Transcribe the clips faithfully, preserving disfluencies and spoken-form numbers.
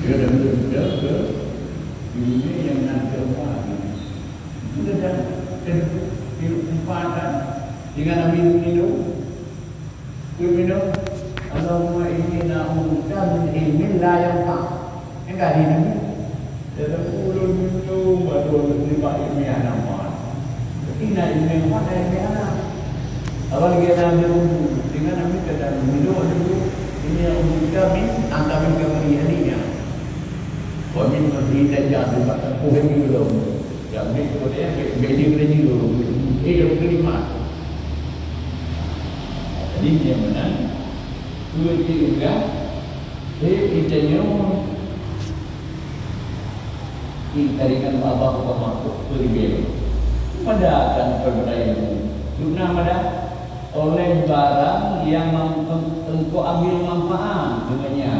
Dia dah muda ke dunia yang nanti apa ini. Sudah dah tempatan dengan minum minum, minum. Allahumma inni na'udzuka min ilmin la yanfa'. Enggak di ini. Dalam ulun minum baru lima ilmiah nama. Ina ilmiah mana ilmiah? Awal kita ambil dengan ambil kita minum dulu. Ini yang kita min antara kemeriahnya. Kami mesti jadi bakat kuhen dulu. Yang ni kemudian bedi bedi dulu. Ini yang kelima. Jadi yang mana? Dua tiga. Eh kita nyawa. Dikarikan abah abah masuk berbeda. Pada akan perbedaan itu. Guna pada oleh barang yang engkau ambil manfaat dengannya.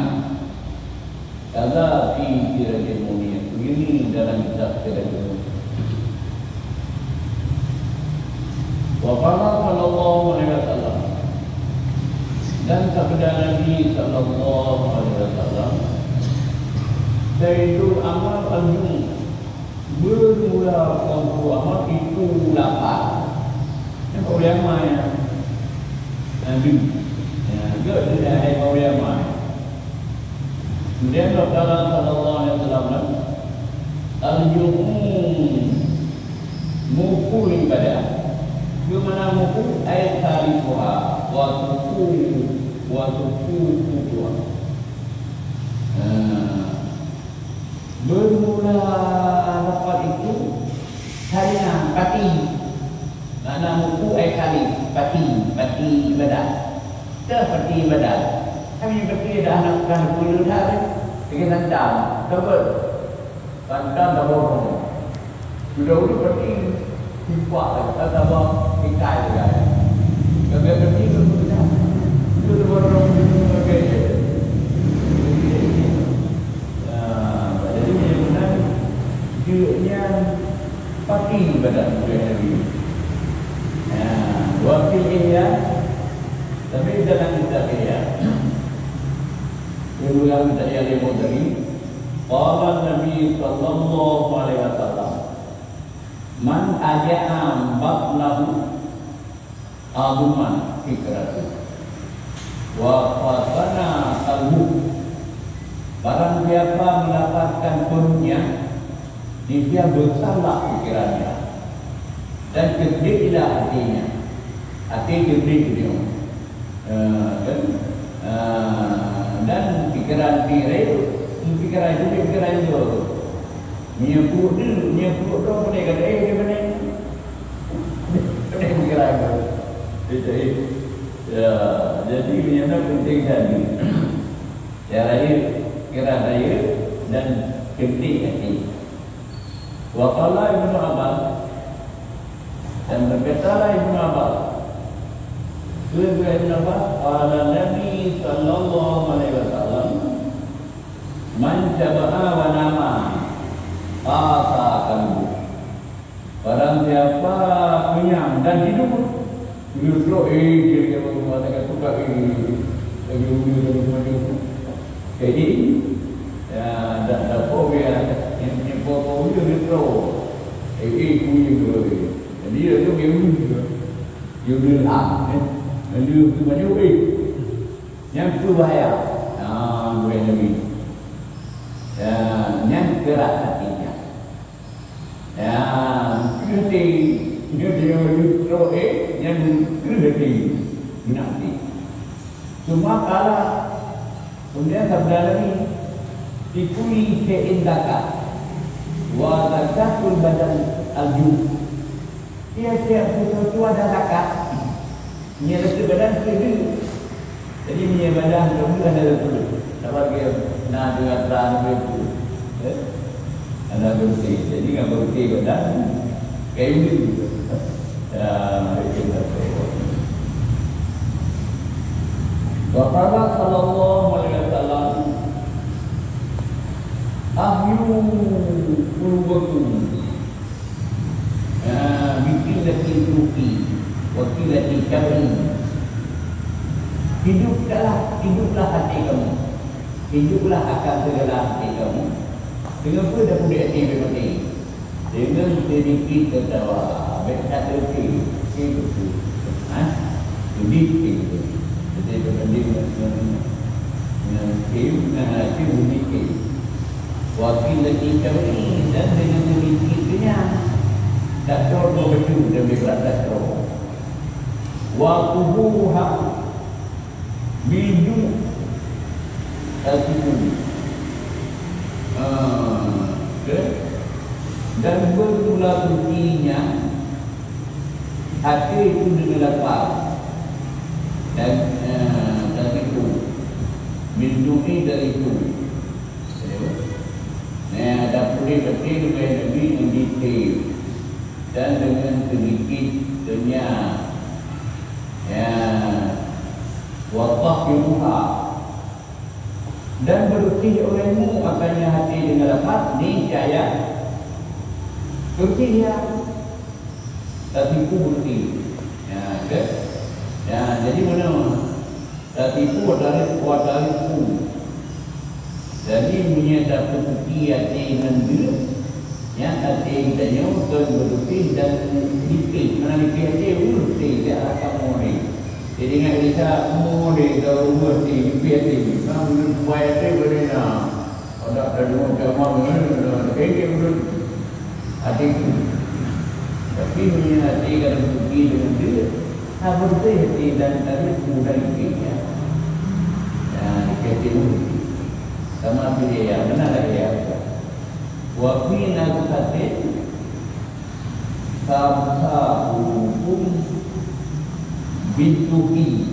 Kalau di kira-kira mulia begini dalam kitab kira-kira. Wafala sallallahu alaihi wasallam dan sabda Nabi sallallahu alaihi wasallam, Sayyidul amal al-jum bermula waktu amal itu lapan. Yang ulama ya Nabi ya juga tidak ada ulama. Kemudian Rasulullah sallallahu alaihi wasallam al-jum mukul ibadah. Bagaimana mukul ayat tarifuha wa tuku wa tuku tuku. Bermula lapan itu hanya pati. Mana muku ayat kali pati pati ibadah. Ke pati ibadah. Kami pati dah nakkan puluh hari. Kita tahu. Coba tanda bawah. Sudah udah pati simpak atau apa kita juga. Kalau pati itu sudah sudah borong okay. Dia pati badan Nabi. Nah, wakil ia tapi dalam kitab ia yang kita yang dimoderi qala Nabi sallallahu alaihi wasallam man aja'a batlahu aduman fikratu wa fasana qalbu. Barang siapa mendapatkan perutnya, dia besarlah pikirannya dan gedeklah hatinya. Hati gede dia. Uh, dan uh, dan pikiran diri, pikiran itu pikiran itu. Nyebut dulu, nyebut dulu pada kata eh dia mana? Pada pikiran itu. Jadi, ya, jadi ini adalah penting tadi. Ya lahir pikiran lahir dan gede hati. Waqala Ibnu Abbas dan berkatalah Ibnu Abbas, Ibnu Abbas, qala Nabi sallallahu alaihi wasallam, man jaba'a wa nama ata qalbu. Barang siapa kenyang dan hidup, hidup eh dia mengatakan suka ini lagi hidup hidup. Jadi ya dah dah fobia yang pokok itu itu, eh eh kuih tu, jadi dia tu memang juga, dia lah, dia tu macam eh, yang tu bahaya, ah boleh lagi, ya yang keras hatinya, ya kerti, dia dia itu eh yang kerti, nanti, cuma kalau kemudian sabda lagi. Dikuli keindaka wa zakatul badan al-jum. Tiap-tiap sesuatu ada zakat. Ini ada badan itu. Jadi ini badan itu ada itu. Sebagai nak dengan terang itu. Eh? Ada bersih. Jadi enggak bersih badan kayak ini. Ya, itu betul. Wa qala sallallahu alaihi wasallam ahyu qulubakum ya bikin lagi ruki wakil lagi kabri hiduplah hiduplah hati kamu hiduplah akan segala hati kamu. Dengan apa dah boleh hati bermati? Dengan sedikit tertawa. Baik kata okey. Okey betul. Ha? Jadi itu. Jadi berbanding dengan dengan kim, dengan hati sedikit. Wakil lagi kami dan dengan sedikitnya tak tahu betul dan berat tak tahu. Wakubuha biju Al-Quran uh, okay. Dan berulah bunyinya hati itu dengan lapar dan uh, dari itu minumi dari itu. Nah, ada pulih betul dengan Nabi yang detail dan dengan sedikit dunia ya watahiruha dan bersih olehmu akannya hati dengan lepas niscaya bersih ya tertipu bersih ya okay? Ya jadi mana tertipu adalah kuat dari itu jadi punya dapat bukti hati dengan dia yang hati kita nyawa bersih dan dikit mana dikit hati bersih dia akan mulai. Jadi dengan kita mulai tahu bersih dikit hati namun buat hati berbeda ada ada macam mana kayak betul hati tapi punya hati kalau bukti dengan dia tak bersih hati dan tadi mudah dikitnya ya dikit hati sama pilih yang benar lagi ya. Wakil aku kata Sabsa hukum bintuki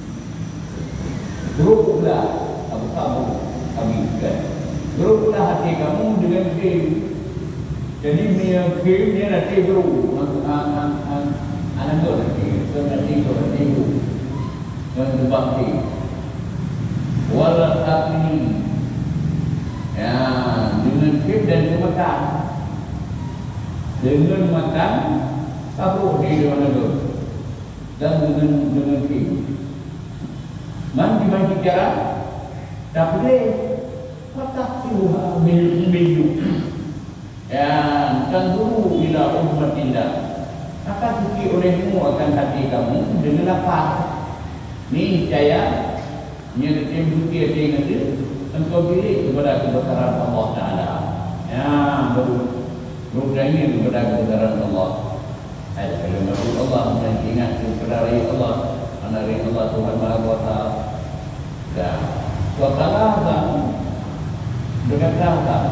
geruklah Abu Sabu habiskan geruklah hati kamu dengan game. Jadi dia game dia nanti geruk anak tu nanti tu nanti tu nanti tu dengan berbakti walau ini ya dengan kip dan makan dengan makan tahu di mana tu dan dengan dengan kip mandi mandi cara tak boleh patah tuha bil bil ya dan dulu bila umat indah akan suci olehmu akan hati kamu dengan lapar ni saya nyerti bukti dengan dia engkau pilih kepada kebesaran Allah Ta'ala ya baru berani kepada kebesaran Allah al-kalimah Allah dan ingat kepada Allah anari Allah Tuhan Maha Kuasa dan wakalah dan berkata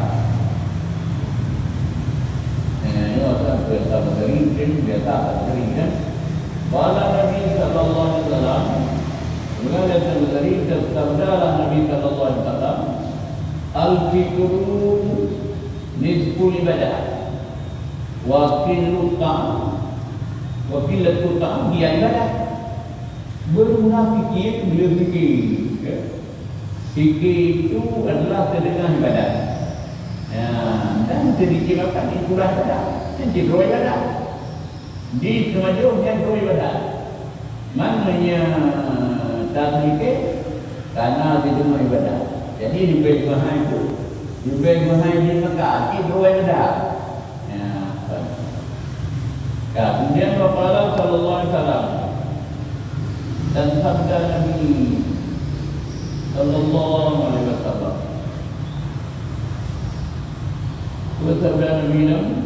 ini adalah biasa berikan biasa berikan wala Nabi Sallallahu Alaihi Wasallam dengan yang dari sabda Nabi Sallallahu Alaihi Wasallam al-fikru nisful ibadah wa qillu ta'am wa qillatu ta'am dia ibadah bermunafik bila fikir ya. Fikir itu adalah setengah ibadah ya. Dan sedikit makan itulah ibadah sedikit ibadah di semajur yang ibadah maknanya tak mikir karena itu semua ibadah. Jadi di bait mahal itu, di bait mahal di Mekah itu ibadah. Ya. Ya, kemudian Rasulullah Sallallahu Alaihi Wasallam dan sabda Nabi Sallallahu Alaihi Wasallam. Sabda Nabi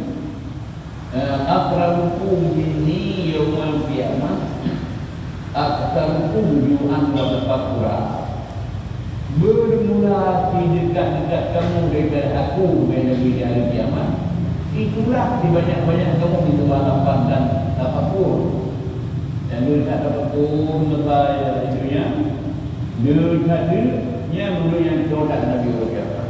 akramukum minni yawmal qiyamah aktarukum ju'an wa tafakura bermula di dekat-dekat kamu daripada aku Nabi di hari kiamat itulah di banyak-banyak kamu di tempat lapang dan tafakur dan dekat tafakur lepas itunya dekatnya menurut yang produk Nabi berkata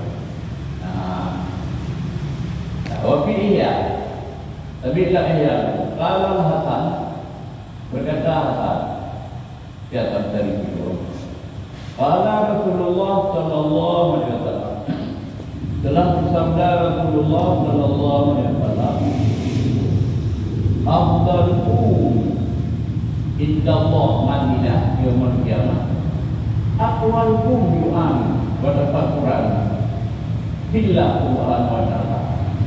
wafi iya tapi tak iya kalau Hasan berkata Hasan di atas dari itu. Qala Rasulullah sallallahu alaihi wasallam. Telah bersabda Rasulullah sallallahu alaihi wasallam. Afdalukum indallah manzilah yaumil qiyamah. Aqwalukum yu'an bertafakkuran billah Subhanahu wa ta'ala.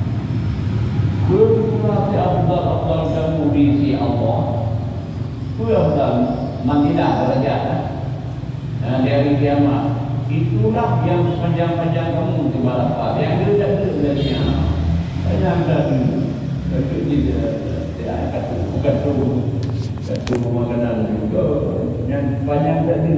Berkurang afdal-afdal kamu di sisi Allah. Itu afdal manzilah derajat. Nah, di hari kiamat itulah yang panjang-panjang kamu di balap yang dia tak ada derajatnya. Banyak tadi. Tapi tidak tidak kata bukan tu satu makanan juga yang banyak tadi.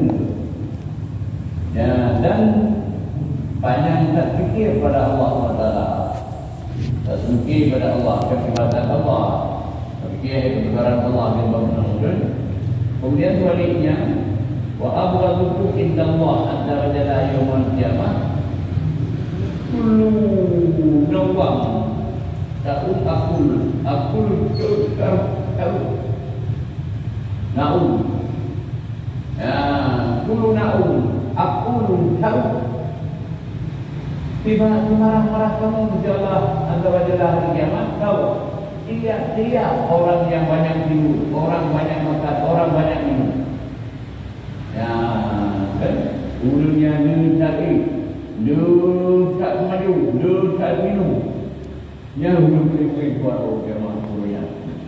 Ya, dan banyak tak fikir pada Allah subhanahu wa taala. Tak fikir pada Allah, kebebasan Allah. Fikir kebenaran Allah yang benar. Kemudian sebaliknya, wa abghadu indallah azza wa jalla yaumul qiyamah. Kullu nawam ta'ul akul akul tukar kau naum. Ya, kullu naum akul kau. Tiba marah-marah kamu di Allah azza wa jalla hari kiamat kau. Iya, dia orang yang banyak tidur, orang banyak makan, orang banyak minum. Ya, kan? Ulunya dia tadi, dia tak maju, dia tak minum. Yang belum boleh buat orang manusia.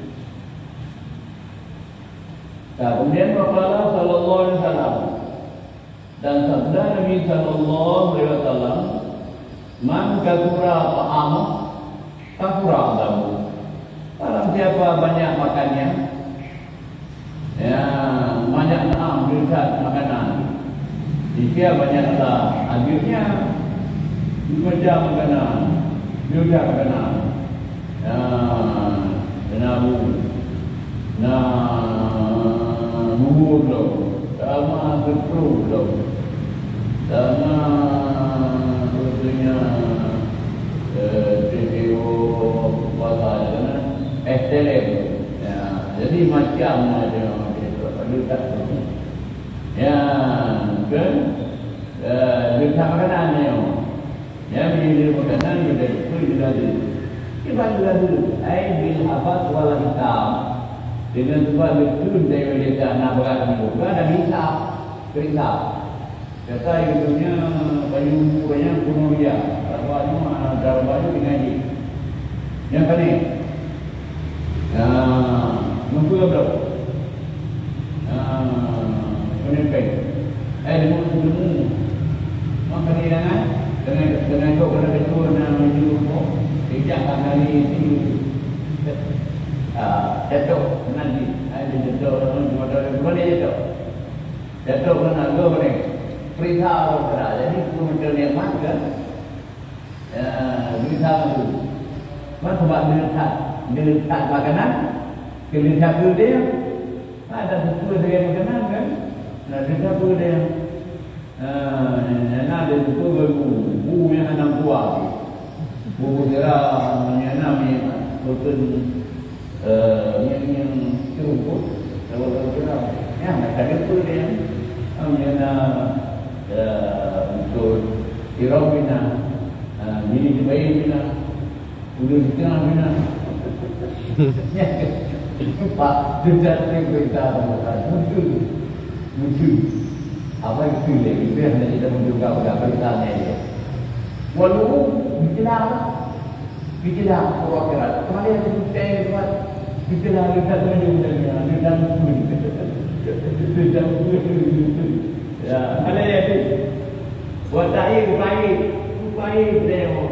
Nah, kemudian Rasulullah Sallallahu Alaihi Wasallam dan sabda Nabi Sallallahu Alaihi Wasallam, man kathura ta'am, kathura adamu. Barang siapa banyak makannya, ya banyak naam berkat makanan. Jika banyaklah akhirnya berjam makanan, berjam makanan. Ya, tenabu, nah nubur loh, sama berpuluh loh, sama tentunya T V O kuasa kan. S T L, ya, jadi macam ada ada tak ya, kan? Dia makanan ni, ya, bila makanan dia itu dia ada. Kita juga dulu, ai bil abad wal hitam dengan sebab itu dia dia nak berat ni, bukan ada hisap, hisap. Kata itunya baju banyak kuno dia, baju mana dalam baju dengan ni, yang kali. Ah, mampu berapa? Ah, menempel. Eh, demo demo. Maka ni dengan dengan dengan kau kena betul nak menuju kau. Tidak kali ini. Ah, jatuh nanti. Ada jatuh, cuma ada dua dia jatuh. Jatuh kena dua orang. Perintah orang kerja. Jadi kemudian yang mana? Ya, perintah itu. Mana sebab perintah? Dia letak makanan, dia letak dia, ada sesuatu dengan makanan kan? Nah, letak dia, ah, nak ada sesuatu berbu, bu yang enam buah, bu gerah, yang enam ni, betul, yang yang cukup, kalau kalau gerah, ya, macam itu dia, yang betul, irau bina, bini dibayi bina, udah di tengah bina. Pak, sudah cerita muncul, muncul. Apa itu lagi? Itu yang kita menduga pada beritanya itu. Walau bicara, bicara perwakilan. Kemarin itu saya buat bicara kita menduga, kita menduga, kita menduga. Ya, ada yang buat saya upaya, upaya demo.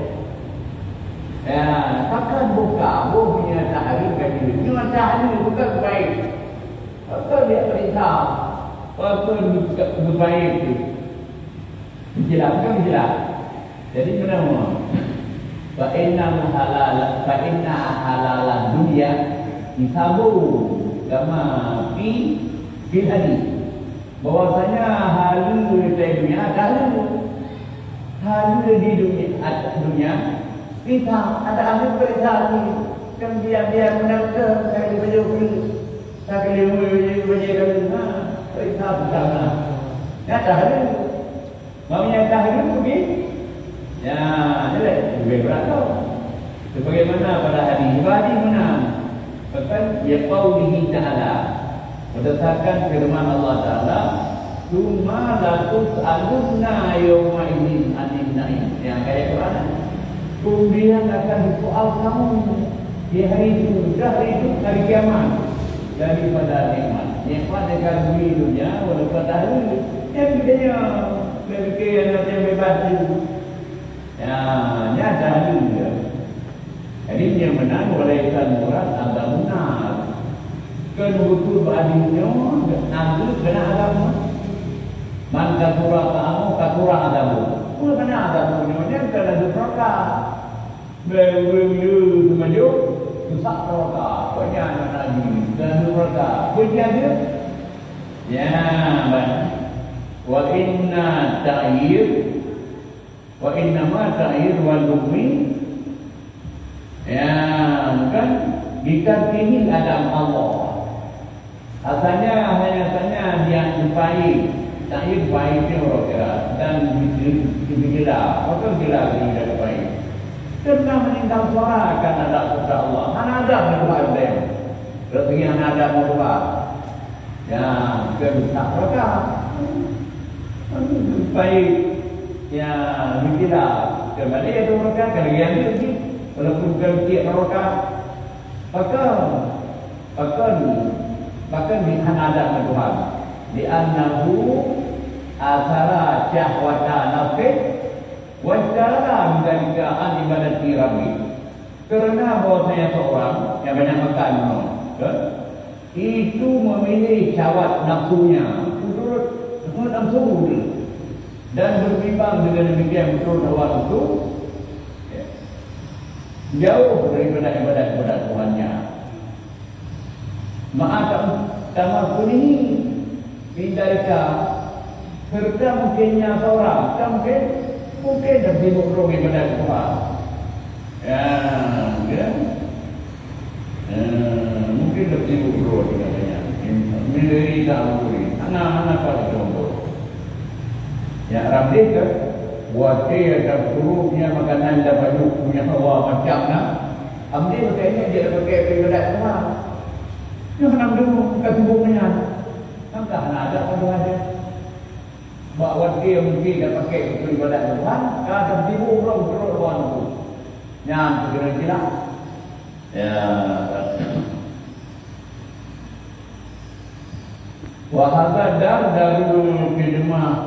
Ya, takkan buka, bukan punya tahrir kaki. Cuma tahrir bukan baik. Apa dia perintah? Apa bukan baik itu? Menjelaskan menjelas. Jadi kenapa? Fa inna halal, fa inna halal dunia disabu kama fi fil hadis. Bahwasanya halal di dunia halal. Halal di dunia atas dunia. Kita ada ambil perintah ni, kan dia dia menangkap saya baju beli, saya beli baju baju kan, perintah bersama. Ya tahrir, maunya tahrir pergi, ya jadi lebih berat tau. Sebagaimana pada hadis wajib mana, bahkan ya qaulihi ta'ala, berdasarkan firman Allah Taala, Summa latus alunna yawma idin anin na'im. Yang kayak Quran. Kemudian akan disoal kamu di hari itu, dah hari itu, hari kiamat, daripada nikmat. Nikmat dekat bumi dunia, walaupun dahulu yang bedanya berfikir yang macam bebas itu. Ya, nyata juga. Jadi yang menang walaikan murad agak benar. Kenubutu badinya nanti kena agama. Man katura kamu katura agama. Pun kena agama punya kena dupraka. Beru maju susah praka. Punya lagi dan dupraka. Punya dia. Ya, baik. Wa inna ta'ir wa inna ma ta'ir wal bumi. Ya, kan kita ini adam Allah. Asalnya hanya saja dia baik, ta'ir baik dia orang kira dan gila, betul gila dia baik. Karena meninggal suara akan ada kepada Allah. Mana ada berdoa dia? Berarti yang ada berdoa. Ya, kita berdoa. Baik, ya gila. Kembali itu mereka kalian itu. Walaupun kerja mereka, bahkan bahkan bahkan di ada Tuhan. Di annahu asara syahwata nafid wajara menjadikan an ibadat tirami. Kerana bahwasanya seorang yang banyak makan, kan? Itu memilih syahwat nafsunya, menurut menurut nafsu dan berbimbang dengan demikian menurut hawa nafsu. Jauh daripada ibadat kepada Tuhannya. Maaf tamakun ini bidalika serta mungkinnya seorang mungkin mungkin lebih buruk ibadat Tuhan. Ya, ya. Eh, mungkin lebih buruk katanya. Menderita tamakun. Anak-anak pada contoh. Ya Rabbi ke Wati ada hurufnya makanan dapat punya hawa macam nak. Ambil makanya dia pakai periode semua. Dia hendak dulu bukan tubuhnya. Maka ada pada ada. Bahawa dia mungkin dah pakai periode Tuhan. Kalau tibu orang terus Tuhan tu. Yang kira-kira. Ya. Wahada dar darul khidmah.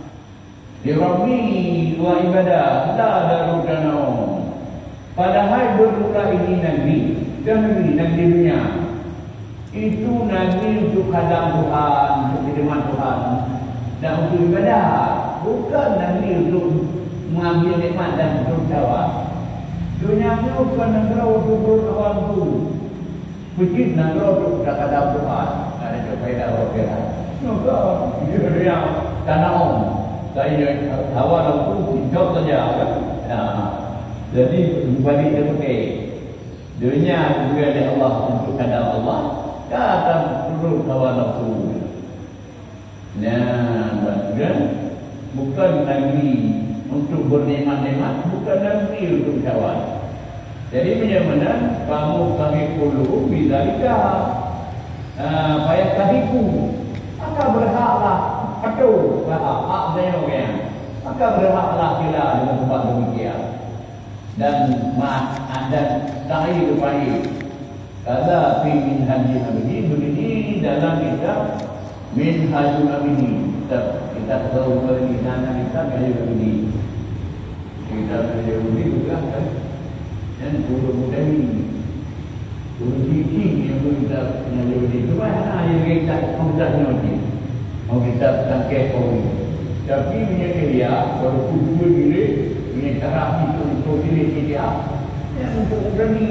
Dirami wa ibadah la darudana. Padahal berdua ini negeri dan negeri negeri dunia itu negeri untuk hadam Tuhan, untuk khidmat Tuhan dan untuk ibadah, bukan negeri untuk mengambil nikmat dan berdakwah. Dunia ini bukan negeri untuk berdakwah tu, bukan negeri untuk hadam Tuhan. Ada faedah orang. Maka dunia tanah om. Saya awal aku hijau saja kan. Ya. Jadi bagi dia pakai dunia juga ada Allah untuk ada Allah. Kata perlu awal nafsu. Nah, kan bukan lagi untuk bernikmat-nikmat, bukan lagi untuk kawan. Jadi benar-benar kamu kami perlu bizalika. Ah, payah kahiku. Maka berhaklah Aduh, hak saya orang. Maka berhaklah kita dengan tempat demikian. Dan mak dan tahi baik. Kada fi min haji nabi begini dalam kitab min haji nabi kita kita tahu bagi sana kita kayak begini. Kita kayak begini juga kan. Dan mudah-mudah ini uji yang kita yang lebih itu mana yang kita mudahnya ni. Mau kita tangkap kau ini. Tapi punya dia baru tujuh diri punya cara itu untuk diri dia. Yang untuk berani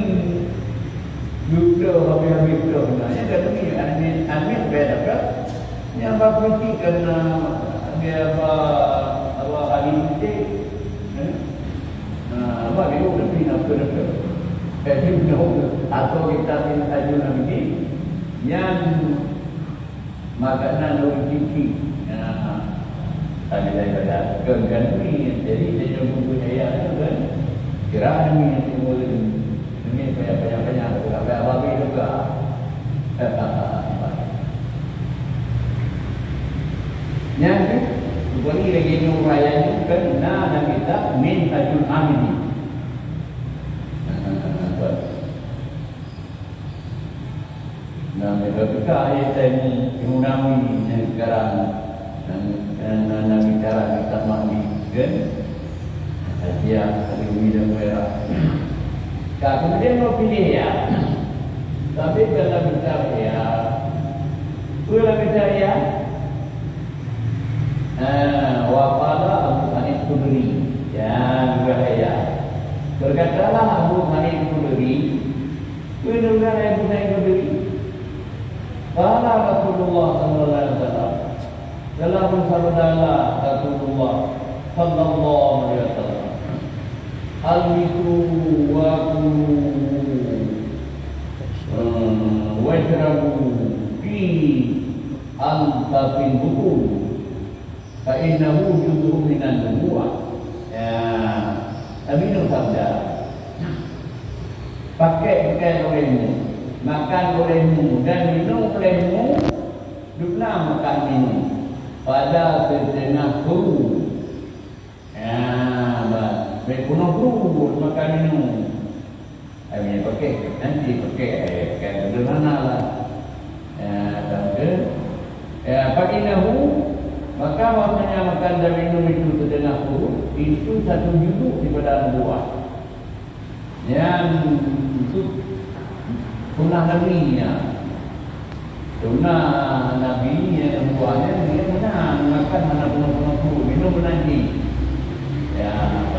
juga habis-habis juga sebenarnya kan ini amin amin beda kan. Yang bapa sih kena dia apa apa hari ini. Nah, apa dia udah pindah ke dekat. Jadi atau kita minta ajunan ini yang makanan orang cici. Ya, tadi saya kata kegan ini, jadi saya jumpa saya itu kan. Kira ini yang semua ini banyak-banyak-banyak sampai apa juga. Ya kita Minhajul Hamidi. Nah, ketika ayat ini diundang yang sekarang dan dan bicara kita mandi kan, dia lebih dan merah. Kemudian mau pilih ya, tapi kalau bicara ya, kalau bicara ya, wafala Abu Hanif Khudri, ya beraya. Berkatalah Abu Hanif Khudri, menurut Abu Hanif Khudri. Qala Rasulullah sallallahu alaihi wasallam, telah bersabda Rasulullah sallallahu alaihi wasallam, almiku wa kulu wajrabu fi al-tafin buku fa innahu juz'un minan nubuwah. Ya, Nabi Nuh sabda, pakai pakai olehmu, makan olehmu dan minum olehmu, duduklah makan minum pada setengah kuru. Ya, berkuno kuru makan minum. Ini pakai nanti pakai kayak sederhana lah. Ya, tapi ya pakai nahu, maka waktunya makan dan minum itu setengah kuru, itu satu juzuk di badan buah. Yang itu sunnah Nabi-nya, sunnah Nabi yang buahnya dia menang makan mana penuh-penuh kuru, minum menanti. Ya,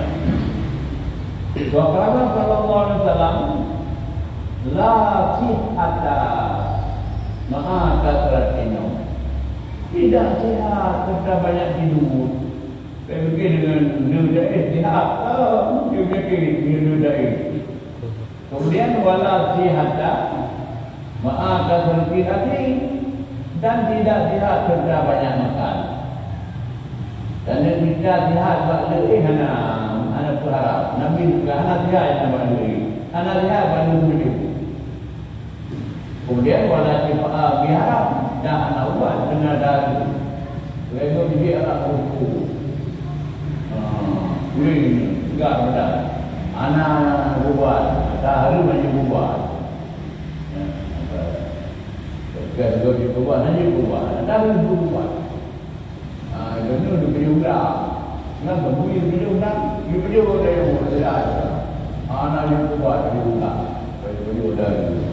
wa qala sallallahu alaihi wasallam, la sihhata ma'a kasratinum. Tidak sihat serta banyak tidur. Saya pergi dengan nudai sihat, oh, dia pergi nudai. Kemudian wala sihhata ma'a kasratin, dan tidak sihat serta banyak makan. Dan yang tidak sihat bakal hana anak berharap Nabi juga anak sihat yang bakal anak sihat bakal menuju. Kemudian wala sifaa biharam, dan anak ubat dengan dari mereka dia anak buku boleh enggak benar anak ubat tak harus banyak ubat. Kalau dia ubat hanya ubat tak harus ubat. Kerana dia beri ulang. Kenapa? Dia beri ulang. Dia beri ulang yang berbeza. Anak dia buat beri ulang. Dia beri ulang dulu.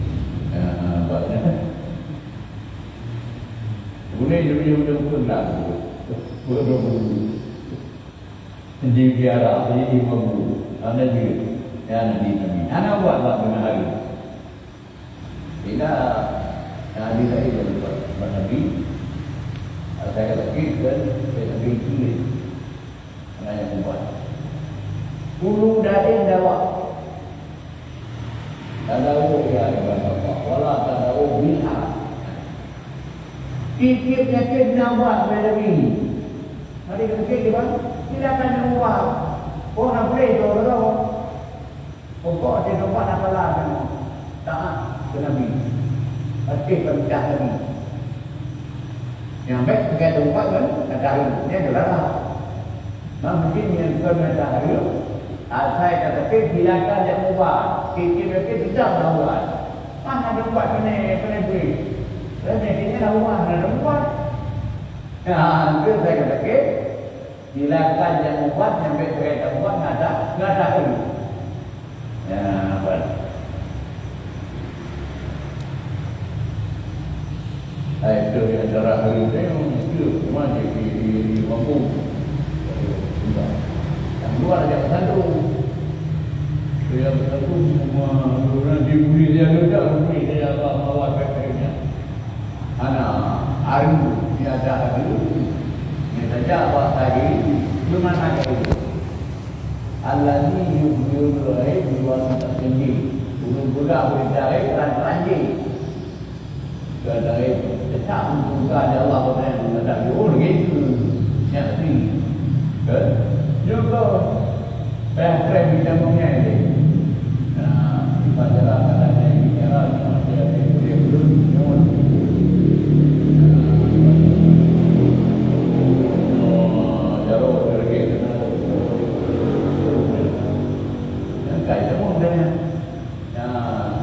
Boleh dia beri ulang pun tak dulu. Berapa dulu. Dia biara. Dia imam dulu. Anak dia. Ya Nabi Nabi. Anak buatlah dengan hari. Bila Nabi saya berbuat. Nabi. Saya kata kita, saya lebih kiri. Anak yang buat. Ulu dadin dawa. Tadau ya ibadah Allah. Wala tadau biha. Kikir nyakit nampak pada ini. Hari kekit di bawah. Silakan nampak. Oh nak boleh tu orang. Pokok dia nampak nak kalah. Tak. Ke Nabi. Pasti perintah Nabi. Yang baik pakai tempat kan, ada hari ini adalah lah. Nah, mungkin yang bukan ada hari, saya katakan bilakan yang ubah, kita mereka tidak melawan. Mana ada ubah kena kena beri, dan ini lah ubah, ada ubah. Nah, itu saya katakan bilakan yang ubah, yang baik pakai tempat ada, ada hari. Ya, baik. Itu yang cara hari ini itu cuma di di di mampu. Yang luar ada satu. Dia satu semua orang dibuli dia ada buli dia Allah awal pakainya. Anak hari dia ada hari. Dia saja awak tadi cuma ada itu. Allah ni yubul raih buat tinggi. Budak-budak berdaya terang-terang. Kadang tetap buka ada Allah berfirman tentang oh begitu yang ini kan juga background kita punya ini. Nah pada kadang ini cara macam dia dia belum nyuruh. Oh jauh dari kita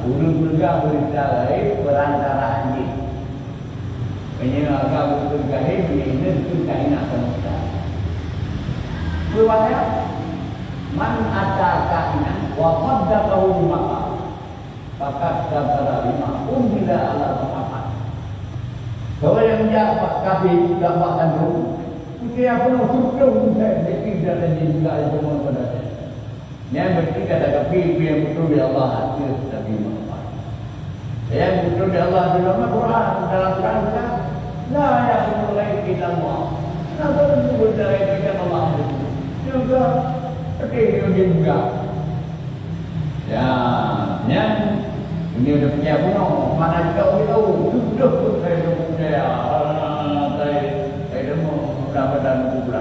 Urut bergah berita gaib perantara anjing. Penyelenggara betul gaib ini itu kainan semesta. Keluarnya man ada kainan wa qaddaqahu maka fakat dabara lima umbila ala Muhammad. Kalau yang jawab kafir dapat kandung, dia pun hukum saya tidak ada juga semua pada saya. Yang berarti kata kafir yang betul di Allah hati tapi Muhammad. Yang betul di Allah dalam Al-Quran dalam Quran la ya'budu illa Allah. Nah, betul dari kita Allah juga kafir juga. Ya, yang ini udah punya puno, mana juga kita tahu, sudah pun saya punya, saya saya mau mendapatkan kubra.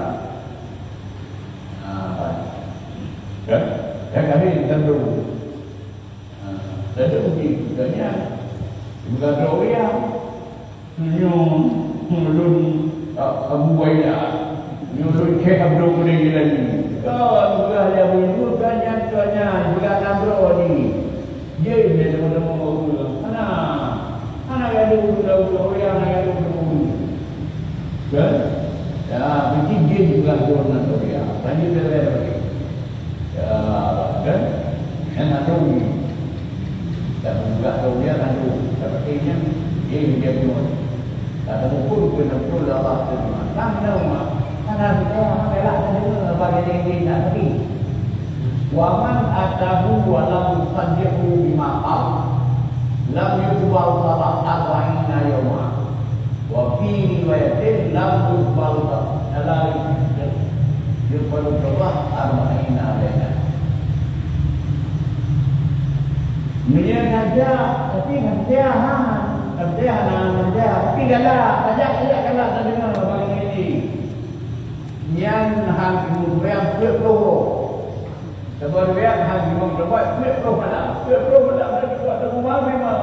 Nah, kan? Yang kami tentu, tentu begitu, katanya bukan Korea, nyum, nyulun Abu Waya, nyulun Syekh Abdul Qadir lagi. Kau bukan dia begitu, katanya, katanya bukan Abdul ni. Dia dia teman-teman orang mana mana ada dulu orang yang ada dulu kan ya begini dia juga orang Korea tadi dia lagi ya kan yang ada ni dan juga Korea ada sepertinya dia dia pun ada pun pun pun Allah terima mana rumah mana kita rela ada bagi dia nak pergi. Waman atahu walam yusaddiqu bima qala lam yuqbal salat arba'ina yawma wa fi riwayatin lam yuqbal salat yuqbal salat arba'ina laila. Dia saja tapi dia ha dia nak dia tapi galah saja saja galah tak dengar bagi ini yang hang yang berdoa. Sebab dia hang memang berbuat dia berbuat dia berbuat dia berbuat semua memang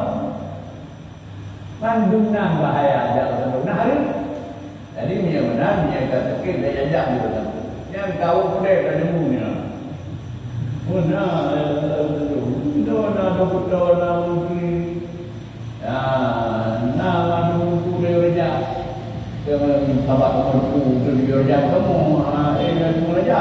mandungan bahaya jalan nah hari jadi dia benar dia kata ke dia jajak dia betul yang tahu pun dia ada munya mana dona dona mungkin ya nama dulu dia kerja dengan sahabat temanku dia kerja kamu eh dia kerja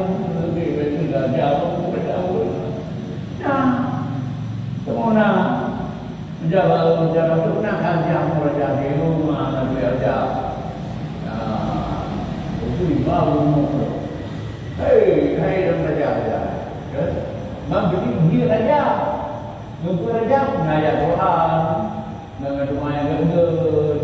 jauh berjauh, nah, semua jauh jauh tu nak kerja kerja di rumah nak kerja, ah, itu baru hei hei dalam kerja kerja, kan? Mampu dia kerja, mampu kerja ngajak Quran, dengan rumah yang gendut,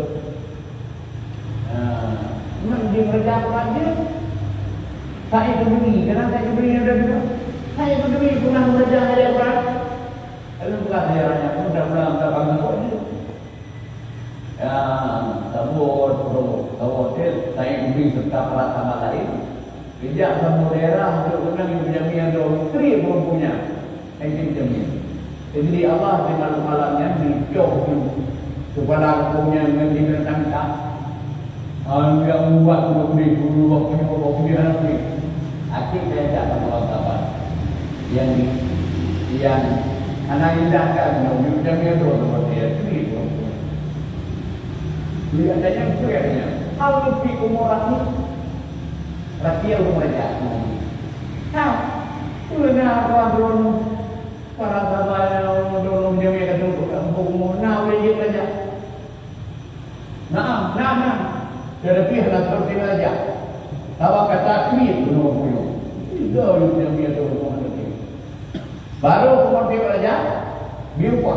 ah, mampu dia kerja kerja. Saya berdiri, kenapa saya berdiri ada dua? Saya berdiri pernah belajar ayat Quran. Lalu bukan sejarahnya, mudah pulang tak bangun kau ni. Ya, tabur, tabur, saya berdiri serta pelat sama lain. Sejak semua daerah untuk menang ibu jami yang istri pun punya. Ibu jami. Jadi Allah di malam-malamnya dicoh kepada punya menjadi tangkap. Yang membuat berdiri dulu waktu ini waktu dia nanti. Akhir saya tak tahu apa yang yang anak indahkan yang yang itu untuk dia itu. Dia adanya sebenarnya. Kalau lebih umur ini, rakyat umur aja. Nah, punya kawan turun para sahabat yang dorong dia mereka turun umur nah boleh aja. Nah, nah, nah. Tetapi hendak seperti aja. Tahu kata kiri pun punya. Itu yang dia tu rumah tu. Baru kemudian aja biupa.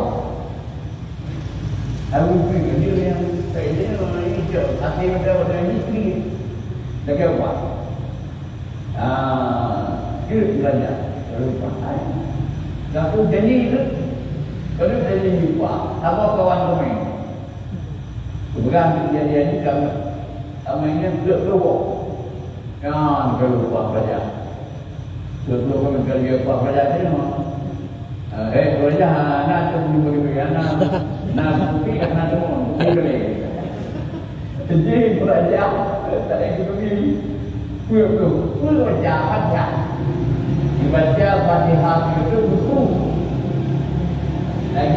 Aku pergi dia yang saya dia orang hijau. Asyik ada orang istri. Lagi apa? Ah, dia belajar. Lalu pakai. Lalu jadi itu. Kalau jadi biupa, apa kawan kami? Kemudian kejadian ini kami kami ini berkeluar. Kan kalau buat kerja, kalau kami kerja buat kerja ni mah, eh kerja nak tu bagi bagi anak, nak bagi anak tu boleh. Jadi kerja tak ada bagi, perlu perlu kerja kerja. Dibaca Fatihah itu buku. Lagi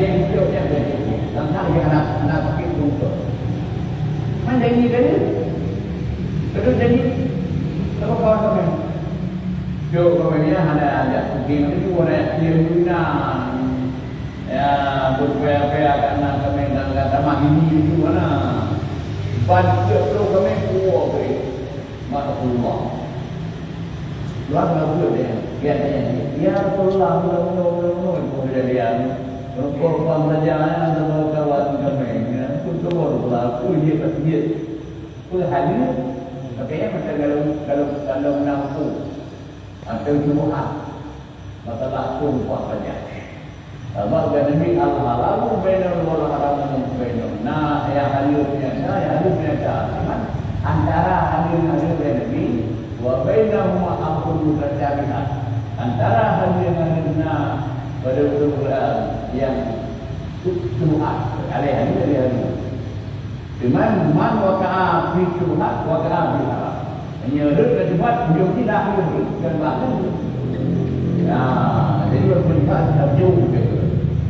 bagi anak-anak sakit untuk. Mana janji tadi? Terus janji apa kawan kami? Jo kami ada ada mungkin itu orang yang guna ya berpaya-paya karena kami nak kata mah ini itu mana bantu tu kami kuat ke mata Allah. Luar lalu dia dia tanya dia pulang pulang pulang pulang kemudian kalau pembelajaran sama kawan kami itu semua berlaku dia dia pun hadir tapi macam kalau kalau kalau menampu atau Jumaat masalah sumpah saja. Sebab Nabi al-halal bainal wal haram bainal. Nah, yang hadirnya saya hadirnya kan antara hadir-hadir Nabi wa bainahuma amrun mutasyabihat. Antara hadir-hadirnya pada Quran yang Jumaat alih-alih dari hari. Dengan man waqa'a fi Jumaat waqa'a fi haram. Hanya ada Jumaat beliau tidak hadir dan bahkan ya, jadi berpendapat tak jauh betul.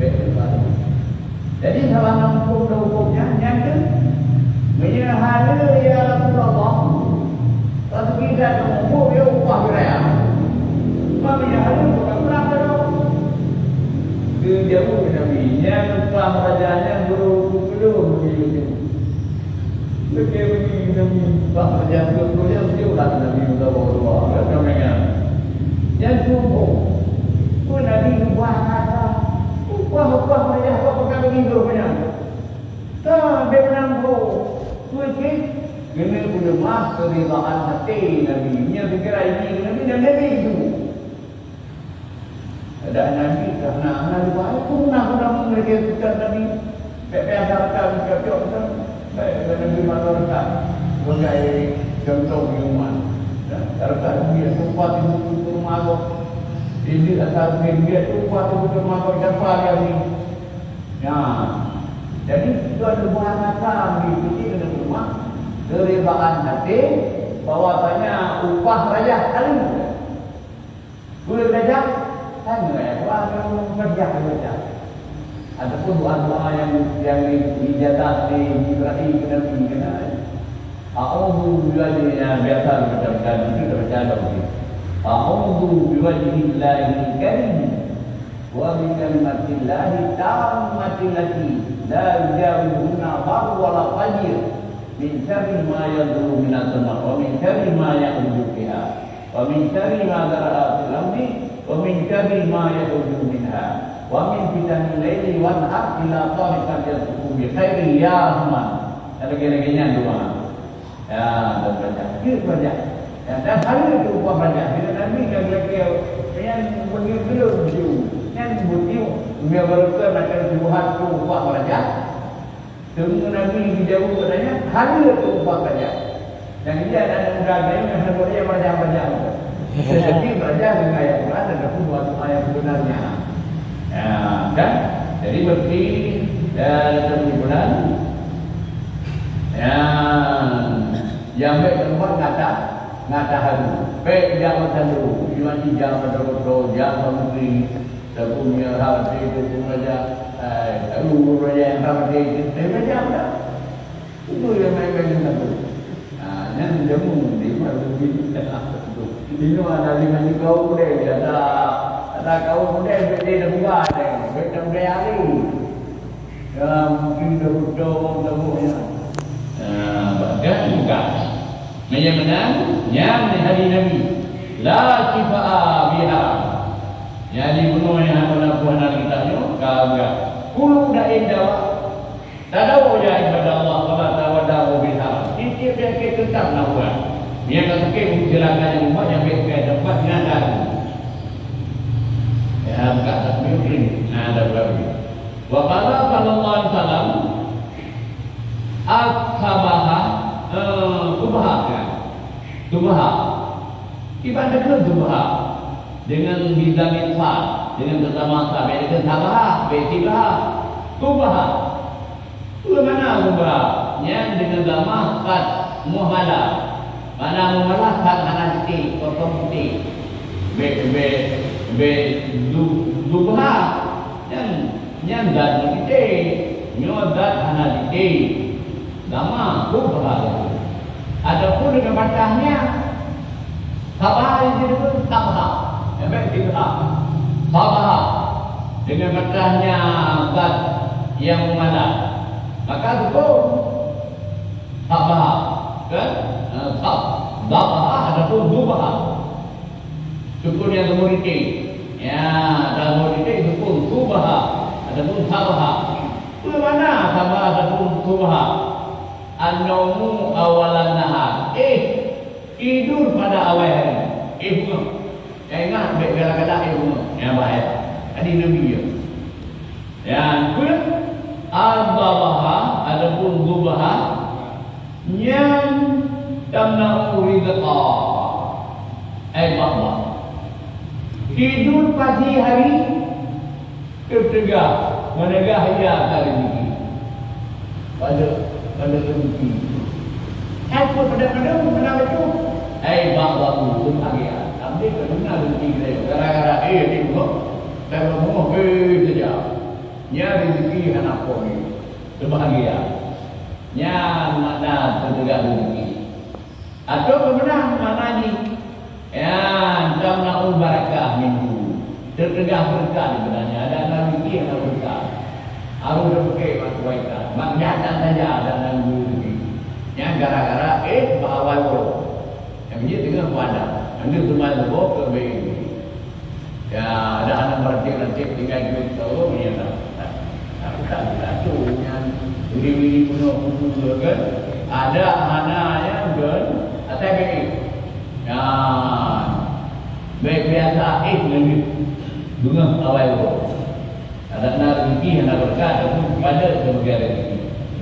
Jadi salah nampu hukumnya nyata menyahara ya Rasulullah. Kalau kita mampu dia upah beraya. Apa menyahara bukan berapa dong? Dia jauh Nabi nya upah rajanya guru belum begitu. Lekeh begini Nabi upah raja guru dia jauh lah Nabi sallallahu alaihi wasallam. Yang cukup pun Nabi ubah kata upah-upah mereka apa pakai begitu punya tak dia menampu suci kena punya mas keridaan hati Nabi nya fikir ini Nabi dan Nabi itu ada Nabi karena Nabi baik pun nak mereka fikir Nabi pepe-pepe cocok kan baik Nabi masyarakat sebagai contoh iman masyarakat dia sempat itu masuk ini asal dia tu buat tu masuk siapa yang ni ya jadi itu ada buah kata di sini dengan rumah keridaan hati bahwasanya upah raja kali boleh belajar kan ya orang kerja kerja ataupun doa-doa yang yang dijatah di Ibrahim dan Nabi A'udzu billahi biasa baca itu baca begitu. A'udzu biwajhillahil karim wa bi kalimatillahi tammati allati la yujawizuhunna barru wa la fajr min syarri ma yadurru min as-sama' wa min syarri ma ya'udzu biha wa min syarri ma dara'a fil ardi wa min syarri ma yakhruju minha wa min fitanil laili wan nahar ila tariqan yasbuhu bi khairi ya Rahman. Ada gini-ginian doa. Ya, dan banyak, itu banyak. Ya, dan hari itu upah banyak. Bila Nabi yang lagi yang begitu begitu, yang begitu, dia berkata macam Tuhan tu upah banyak. Tunggu Nabi dijauh katanya, hari itu upah banyak. Yang dia ada negara yang sebenarnya banyak-banyak. Jadi banyak dengan ayat Quran dan aku buat ayat sebenarnya. Ya, kan? Jadi berarti dalam bulan. Ya. Yang baik tempat ngata ngata haru baik dia macam tu cuma dia betul-betul dia menteri punya hati itu saja eh lalu raja yang hati itu macam apa itu yang mereka yang tahu ah yang jamu di mana begitu ini ada lima kau deh ada ada kau deh dia dah buat deh betul dia hari mungkin dah betul tamunya bahkan bukan macam mana yang hari Nabi la shifa'a biha jadi bunuh yang apa puan kita yo kagak kulu da indawa tadawu ya ibadah Allah wala tawadawu biha ini dia ke tetap nak buat dia kata ke silakan yang buat yang baik ke tempat ngadan ya bukan tak mungkin ada berapa wa qala sallallahu alaihi wasallam akhabaha Tubaha kan? Tubaha ibadah ke Tubaha dengan bidang infak dengan bersama sahabat dengan sahabat betibah Tubaha itu mana Tubaha yang dengan lama kat muhala mana muhala kat hanati potong putih be be be Tubaha yang yang dan kita nyodat anadite lama kubah. Adapun dengan batahnya sabah itu pun sabah. Sampai tiga sabah dengan batahnya bat yang mengalah. Maka betul sabah kan? Sab sabah adapun dubah. Sukun yang gemurite. Ya, dalam gemurite sukun subah adapun sabah. Itu mana sabah adapun subah? An-nawmu awalan nahar. Eh, tidur pada awal hari. Eh, bunga. Yang ingat, baik kata-kata eh, bunga. Yang baik. Adik Nabi ya. Yang kedua, al-babaha, adapun gubaha, yang tamna'u rizqa. Eh, bahwa. Tidur pagi hari, tertegak. Menegah ia kali ini. Pada pada rezeki. Apa pada-pada menang itu? Eh, bahawa itu bahagia. Tapi kena rezeki dia. Gara-gara eh ni buat. Kalau mau eh saja. Nya rezeki anak kau ni. Bahagia. Nya mana tertegak rezeki. Atau kemenang mana ni? Ya, tamna'ul barakah minggu. Tertegak berkah sebenarnya. Ada rezeki yang berkah. Harus berpakai masuk baiklah. Mak nyata saja dalam rezeki. Yang gara-gara eh bahawa itu. Yang dia tengah wadah. Anda cuma lebok ke baik. Ya ada anak berarti-arti tinggal duit tahu ni tak. Tak tak tak tu yang beri-beri penuh-penuh kan. Ada anak yang kan atas baik. Ya baik biasa eh lagi. Bunga awal itu. Ada rezeki yang berkah ataupun pada sebagai rezeki.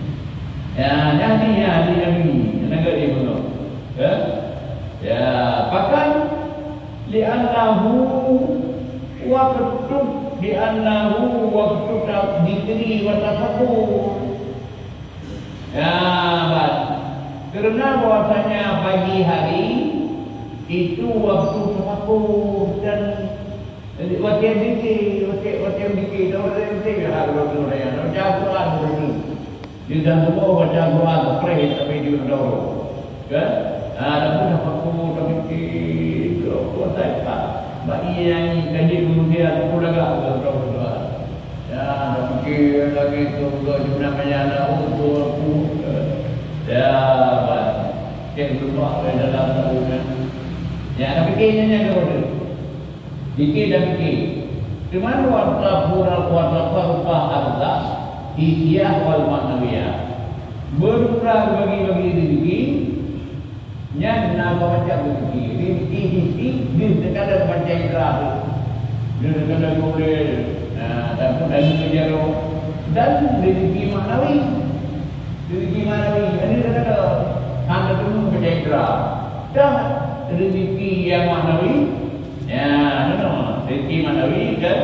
Ya, jadi ya di kami negara ini benar. Ya, ya, bahkan li'annahu waqtu li'annahu waqtu dzikri wa tafakkur. Ya, bas. Kerana bahwasanya pagi hari itu waktu tafakkur dan waktu yang dikir, waktu waktu yang dikir, orang yang dikir harus orang yang orang jago lah orang. Dia dah semua baca Quran, pray tapi dia dah tahu, kan? Ada pun apa pun tapi kita pun tak tak. Bagi yang kaji kemudian pun agak berdoa berdoa. Ya, dah fikir lagi tu juga sebenarnya ada untuk aku. Ya, baik. Kita berdoa dalam tahun. Ya, tapi kayaknya ada orang. Fikir dan fikir. Di mana warta pura warta farfah arza hidiyah wal maknawiyah. Berkurang bagi-bagi rezeki. Yang nama macam rezeki. Rezeki rezeki di sekadar macam ikrah. Di sekadar boleh. Dan pun dari kejaru. Dan rezeki maknawi. Rezeki maknawi. Ini sekadar anda tunggu macam ikrah. Dan rezeki yang maknawi. Ya, no, rezeki maknawi kan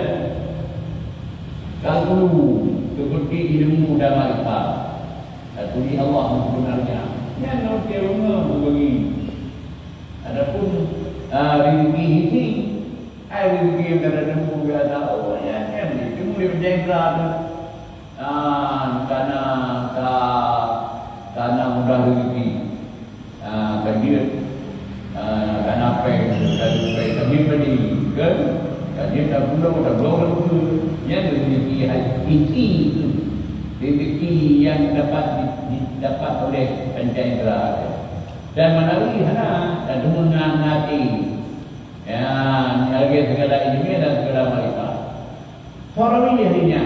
kalau seperti ilmu dan makrifat. Atuli Allah sebenarnya. Ya, no terima bagi. Adapun rezeki ini, ai rezeki yang ada ilmu dia tahu ya, kan ilmu dia menjengkrak. Ah, karena karena mudah rezeki. Ah, kadir karena apa yang dari kami beri kan dia dah belum dah belum yang rezeki rezeki rezeki yang dapat didapat oleh pancaindera dan melalui hana dan dengan hati ya lagi segala ilmu dan segala makrifat. Sarawi hadinya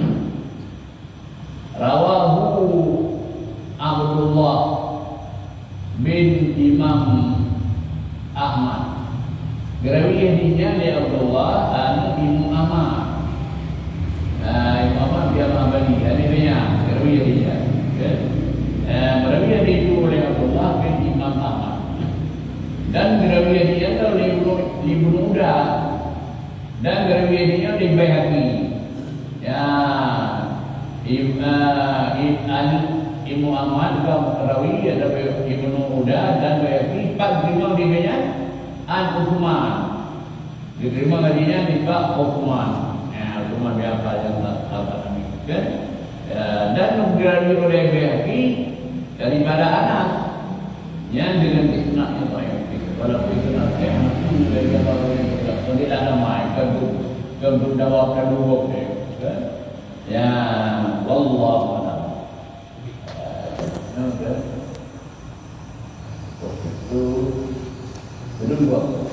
rawahu Abdullah bin Imam Ahmad. Gerawiyah dinya li Abdullah an Ibnu Ahmad. Ah, Ibnu Ahmad dia Ahmadi. Ini dia gerawiyah dinya. Eh, gerawiyah itu oleh Abdullah bin Imam Ahmad. Dan gerawiyah dia itu oleh Ibnu Uda. Dan gerawiyah dia oleh Baihaqi. Ya, Ibnu Ahmad juga rawi ada Ibnu Uda dan Baihaqi empat lima dia an Uthman. Diterima gajinya di bab Uthman. Ya, Uthman dia apa yang tak apa ni kan? Ya, dan menjadi oleh laki daripada anak yang dengan fitnah yang baik. Kalau fitnah yang itu dari kalau itu tidak ada mai kedua kedua dawa kedua ya wallahu a'lam. Itu belum buat